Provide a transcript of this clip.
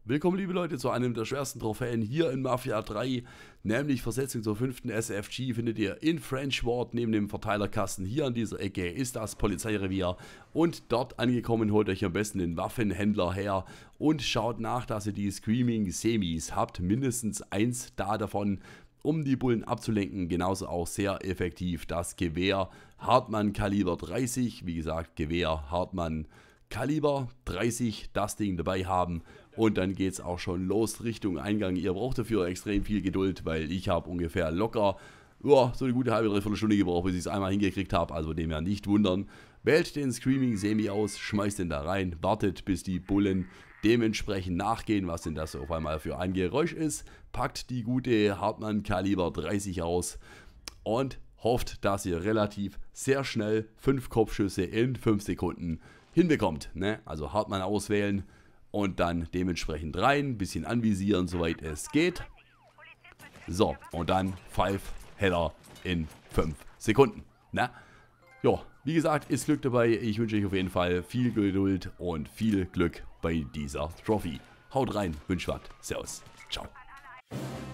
Willkommen liebe Leute zu einem der schwersten Trophäen hier in Mafia 3, nämlich Versetzung zur 5. SFG findet ihr in French Ward neben dem Verteilerkasten. Hier an dieser Ecke ist das Polizeirevier und dort angekommen holt euch am besten den Waffenhändler her und schaut nach, dass ihr die Screaming Semis habt, mindestens eins davon, um die Bullen abzulenken. Genauso auch sehr effektiv das Gewehr Hartmann Kaliber 30, wie gesagt Gewehr Hartmann Kaliber 30, das Ding dabei haben und dann geht es auch schon los Richtung Eingang. Ihr braucht dafür extrem viel Geduld, weil ich habe ungefähr locker so eine gute halbe, dreiviertel Stunde gebraucht, bis ich es einmal hingekriegt habe, also dem ja nicht wundern. Wählt den Screaming Semi aus, schmeißt den da rein, wartet bis die Bullen dementsprechend nachgehen, was denn das auf einmal für ein Geräusch ist, packt die gute Hartmann Kaliber 30 aus und hofft, dass ihr relativ sehr schnell 5 Kopfschüsse in 5 Sekunden hinbekommt, ne? Also Hartmann auswählen und dann dementsprechend rein, bisschen anvisieren, soweit es geht. So, und dann 5 Header in 5 Sekunden, ne? Ja, wie gesagt, ist Glück dabei. Ich wünsche euch auf jeden Fall viel Geduld und viel Glück bei dieser Trophy. Haut rein, wünscht was. Servus. Ciao.